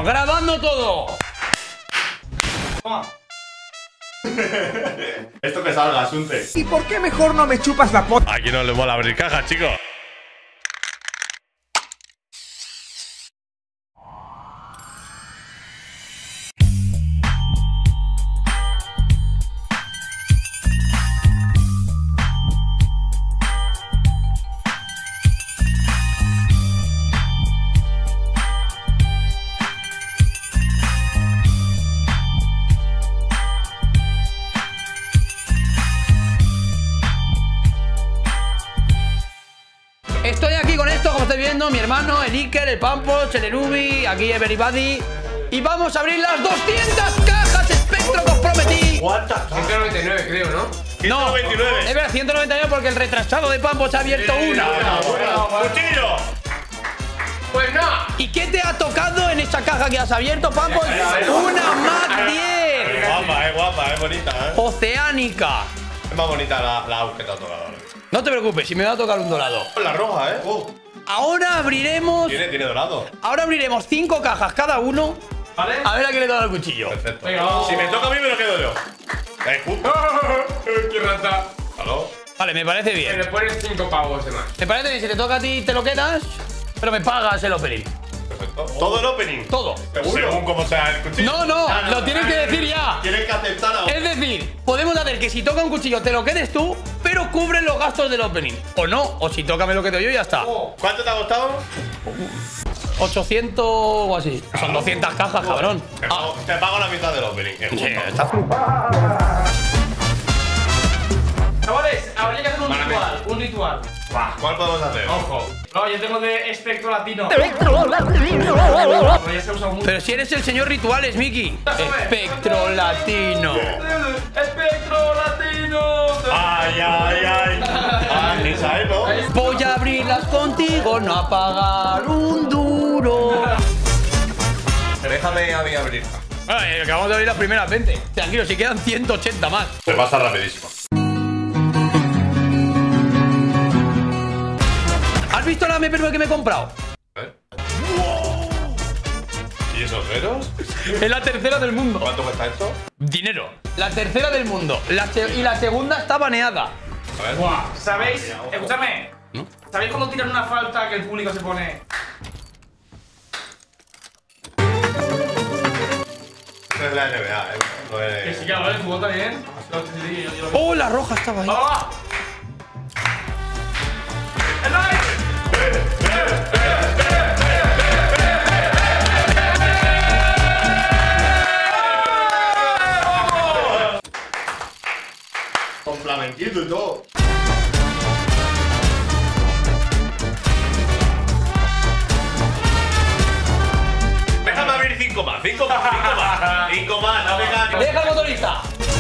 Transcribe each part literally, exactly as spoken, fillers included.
grabando todo. Toma. Esto que salga, Asunte. ¿Y por qué mejor no me chupas la polla? Aquí no le mola abrir cajas, chicos. Estoy aquí con esto, como estáis viendo, mi hermano, el Iker, el Pampoch, el Erubi, aquí everybody. Y vamos a abrir las doscientas cajas Spectro que os prometí. ¿Cuántas? ciento noventa y nueve, creo, ¿no? No, ciento veintinueve. es verdad, ciento noventa y nueve porque el retrasado de Pampoch ha abierto una. ¡Cuchillo! Pues no. ¿Y qué te ha tocado en esta caja que has abierto, Pampoch? Una Mac diez. Guapa, eh, guapa, es bonita, eh. Oceánica. Es más bonita la, la AUS que te ha tocado ahora. No te preocupes, si me va a tocar un dorado. La roja, eh. Uh, Ahora abriremos. tiene, tiene dorado. Ahora abriremos cinco cajas cada uno. ¿Vale? A ver a quién le toca el cuchillo. Perfecto. Venga, vamos. Si me toca a mí, me lo quedo yo. Eh, justo. ¡Qué rata! ¿Aló? Vale, me parece bien. Le pones cinco pavos de más. Me parece bien, si te toca a ti te lo quedas, pero me pagas el opening. Perfecto. Todo el opening. Todo. Según cómo sea el cuchillo. No, no, lo tienes que decir ya. Tienes que aceptar ahora. Es decir, podemos hacer que si toca un cuchillo te lo quedes tú, pero cubres los gastos del opening. O no, o si toca me lo quedo yo y ya está. ¿Cuánto te ha costado? ochocientos o así. Son doscientas cajas, cabrón. Te pago, te pago la mitad del opening. que es Sí, justo. está flipado. Chavales, habría que hacer un Para mí. ritual. Un ritual. ¿Cuál podemos hacer? Ojo. No, yo tengo de espectro latino. Espectro latino. Ya se usa mucho. Pero si eres el señor Rituales, Miki. Espectro latino. Espectro latino. Ay, ay, ay. Ay, esa es, ¿no? Voy a abrirlas contigo, no a pagar un duro. Déjame a mí abrir. Ay, acabamos de abrir las primeras veinte. Tranquilo, si quedan ciento ochenta más. Se pasa rapidísimo. ¿Has visto la M P que me he comprado? ¿Eh? ¿Y esos ceros? Es la tercera del mundo. ¿Cuánto cuesta esto? Dinero. La tercera del mundo. La se- y la segunda está baneada. A ver. Buah, ¿sabéis? Escúchame. ¿No? ¿Sabéis cuando tiran una falta que el público se pone? Esta es la N B A, ¿eh? No Que es... sí, claro, ¿vale? Fútbol también. Yo- yo- yo- yo- Oh, la roja estaba ahí. ¡Va, va, va! ¡El like! Con flamenquito y todo. Déjame abrir cinco más, cinco más, cinco más. Cinco más, no me engañes. Deja el motorista.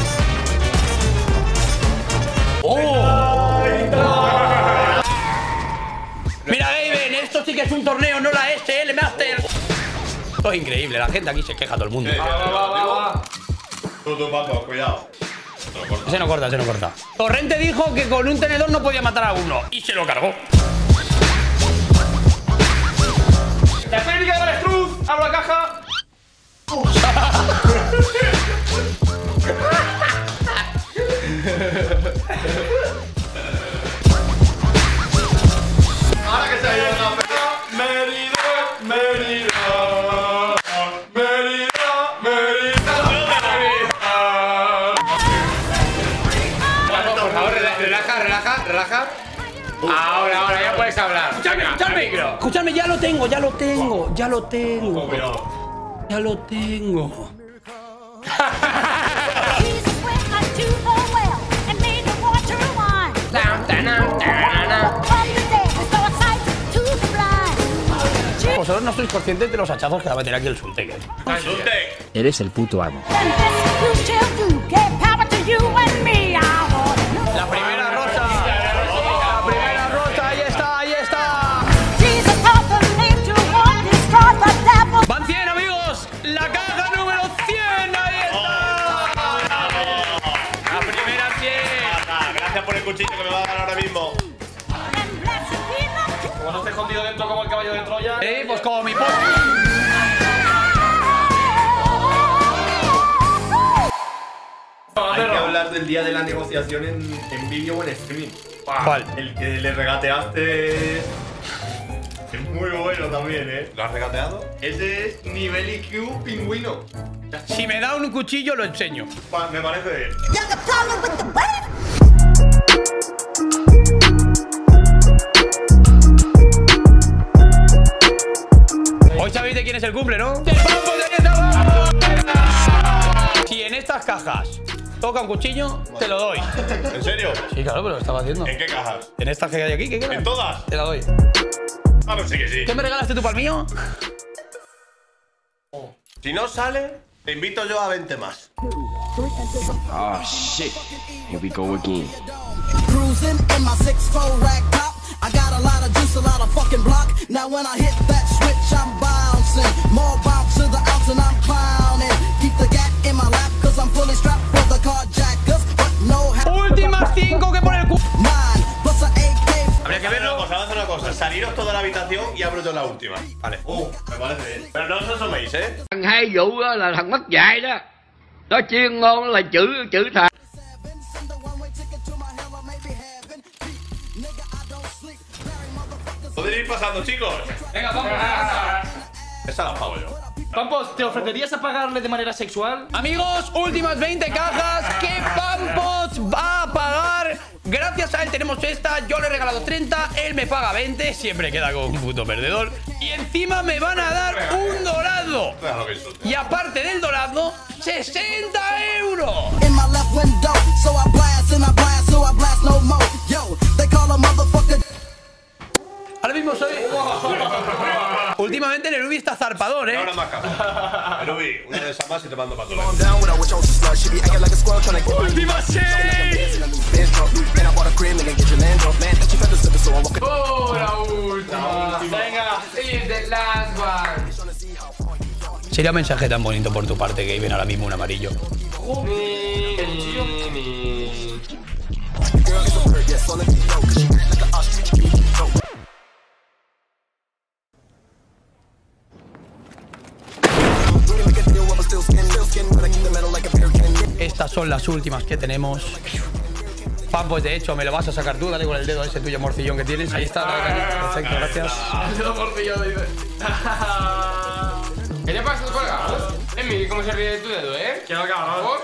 Oh. Mira, Gaben, esto sí que es un torneo, no la S L Master. Esto es increíble, la gente aquí se queja todo el mundo. Va, va, va, va, va. Tú, tú, Paco, cuidado. Te lo corto. Se no corta, se no corta. Torrente dijo que con un tenedor no podía matar a uno y se lo cargó. La técnica del avestruz. Abro la caja. Ahora que se ha ido la pena. Mérida, Mérida. Mérida, Mérida, Mérida. Bueno, por favor, rela- relaja, relaja, relaja. Ahora, ahora, ya puedes hablar. Escuchadme, Venga, escuchadme. micro. Escuchadme, ya lo tengo, ya lo tengo, ya lo tengo. Pero... Ya lo tengo. Jesus went unto the well and made the water wine. From the dead, restore sight to the blind. Vosotros no sois conscientes de los hachazos que va a meter aquí el Sulteker. Asunte. Eres el puto amo. And this you shall do. Give power to you and me. I wanna know. La primera rosa. La primera rosa, ahí está, ahí está. Jesus taught the name to walk, destroy the devil. Van cien, amigos. La caja número cien, ahí está. La primera cien. Ah, gracias por el cuchillo que me va a dar ahora mismo. And blessed be the Como no esté escondido dentro como el caballo de Troya. Eh, pues como mi po... el día de la negociación en, en vídeo o en streaming. ¿Cuál? El que le regateaste. Es muy bueno también, ¿eh? ¿Lo has regateado? Ese es nivel I Q pingüino. Si me da un cuchillo, lo enseño. Pa- Me parece bien. Hoy sabéis de quién es el cumple, ¿no? ¡Del Pampo de Nieta! Si en estas cajas toca un cuchillo, te lo doy. ¿En serio? Sí, claro, pero lo estaba haciendo. ¿En qué cajas? En estas que hay aquí, ¿qué queda? ¿En todas? Te la doy. Ah, no, sí que sí. ¿Qué me regalaste tú para el mío? Si no sale, te invito yo a veinte más. Oh shit. Here we go again. Cruising in my six four rag top. I got a lot of juice, a lot of fucking block. Now when I hit that switch, I'm bouncing. More bounce to the ounce and I'm clowning. Keep the gat in my lap, cause I'm fully strapped for the carjackers. But no Últimas cinco que por el cu... nine, plus a A K. Habría que Vamos a hacer una verlo. cosa, vamos a hacer una cosa. Saliros toda la habitación y abro yo la última. Vale. Uh, me parece bien. Pero no os asoméis, ¿eh? Thằng hai vụ á là thằng mất dạy đó. Nó chuyên môn là chữ chữ thằng. Send a one way ticket to my hell or maybe heaven. Nigga, I don't sleep. Larry motherfuckers. Podéis ir pasando, chicos. Venga, vamos. Esa la pago yo. Pampos, ¿te ofrecerías a pagarle de manera sexual? Amigos, últimas veinte cajas que Pampos va a pagar. Gracias a él tenemos esta. Yo le he regalado treinta, él me paga veinte. Siempre queda como un puto perdedor. Y encima me van a dar un dorado. Déjalo que insulte. Y aparte del dorado, sesenta euros. In my left window, so I blast and I blast, so I blast no more. Yo, they call a motherfucker. Ahora mismo soy... Últimamente Nerubi está zarpador, ¿eh? Ahora más cajas. Erubi, una de esas más y te mando para tu lado. ¡Última seis! ¡Oh, la última! Venga, y the last one. Sería un mensaje tan bonito por tu parte que ven ahora mismo un amarillo. Estas son las últimas que tenemos. Pan, pues de hecho me lo vas a sacar tú. Dale con el dedo a ese tuyo morcillón que tienes. Ahí está, dale, dale. Perfecto, gracias. Yo morcillo, dice. ¿Qué te pasa, colega? Emi, ¿cómo se ríe de tu dedo, eh? ¿Qué hago, cabrón?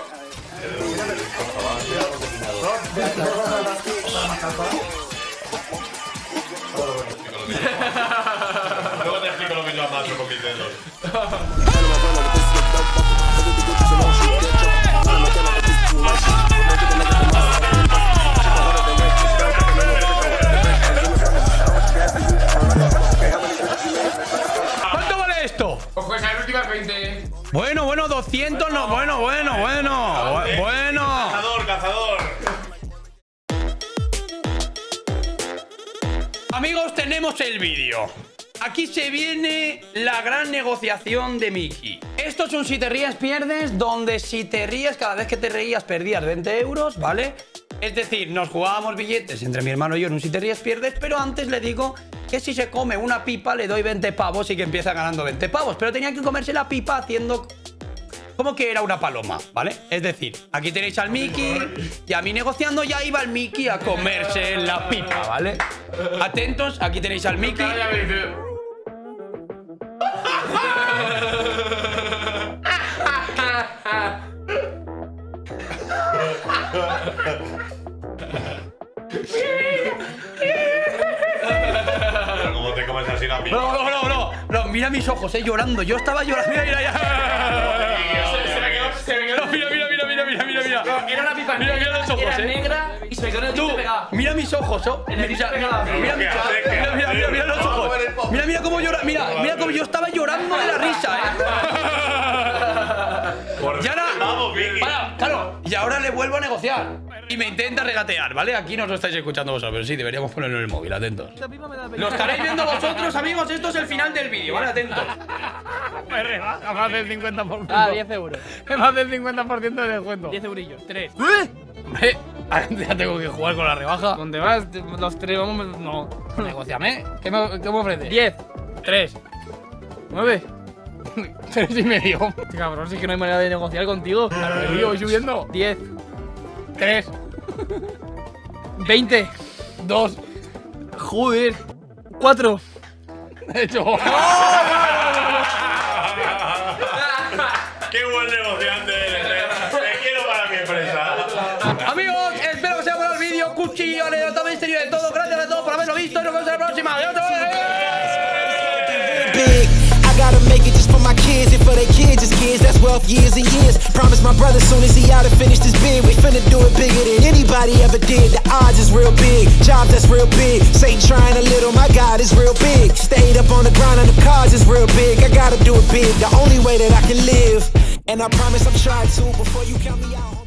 Luego te explico lo que yo amaso con mis dedos. ¿Cuánto vale esto? Pues pues las últimas veinte. Bueno, bueno, doscientos, no, bueno, bueno, bueno, bu- bueno. Cazador, cazador. Amigos, tenemos el vídeo. Aquí se viene la gran negociación de Mickey. Esto es un si te ríes pierdes, donde si te ríes, cada vez que te reías perdías veinte euros, ¿vale? Es decir, nos jugábamos billetes entre mi hermano y yo en un si te ríes pierdes, pero antes le digo que si se come una pipa le doy veinte pavos y que empieza ganando veinte pavos. Pero tenía que comerse la pipa haciendo como que era una paloma, ¿vale? Es decir, aquí tenéis al Mickey y a mí negociando, ya iba el Mickey a comerse la pipa, ¿vale? Atentos, aquí tenéis al Mickey. Pero ¿cómo te comes así la pipa? No, no, no, no, no, mira mis ojos, eh, llorando. Yo estaba llorando. Mira, mira, ya. Se me quedó, se me quedó. No, mira, mira, mira, mira, mira, mira, mira. Era una pipa Mira, negra, mira los ojos, era eh. negra y se me quedó en el Tú, diente pegado. mira mis ojos, ¿oh? En el Mira, diente pegado. mira, ¿Qué hace? ¿Qué mira, mira, hace? mira, mira los Vamos ojos. a ver el pop. Mira, mira cómo llora. Mira, mira cómo yo estaba llorando de la risa, eh. Y ahora, Vamos, Vicky. para, claro, y ahora le vuelvo a negociar. Y me intenta regatear, ¿vale? Aquí no os lo estáis escuchando vosotros, pero sí, deberíamos ponerlo en el móvil, atentos. Lo estaréis viendo vosotros, amigos. Esto es el final del vídeo, ¿vale? Atentos. Me rebaja más del cincuenta por ciento. Ah, diez euros. Más del cincuenta por ciento de descuento. diez eurillos. tres. Hombre, ya tengo que jugar con la rebaja. ¿Dónde vas? Los tres vamos. No. Negociame. ¿Qué me, qué me ofreces? diez. tres. nueve. tres y medio. Cabrón, si es que no hay manera de negociar contigo. Claro, tío, voy subiendo. diez. tres, veinte, dos, joder, cuatro. He hecho. ¡Qué buen negociante eres! Te quiero para mi empresa. Amigos, espero que os haya gustado el vídeo. Cuchillo, anécdota, misterio de todo. Gracias a todos por haberlo visto y nos vemos en la próxima. ¡Adiós! Big. I gotta make it just for my kids and for their kids' kids. That's wealth years and years. Promise my brother soon as he out and finish this bid, we finna do it bigger than anybody ever did. The odds is real big, jobs that's real big. Satan trying a little, my God is real big. Stayed up on the ground and the cars is real big. I gotta do it big, the only way that I can live. And I promise I'm trying to before you count me out.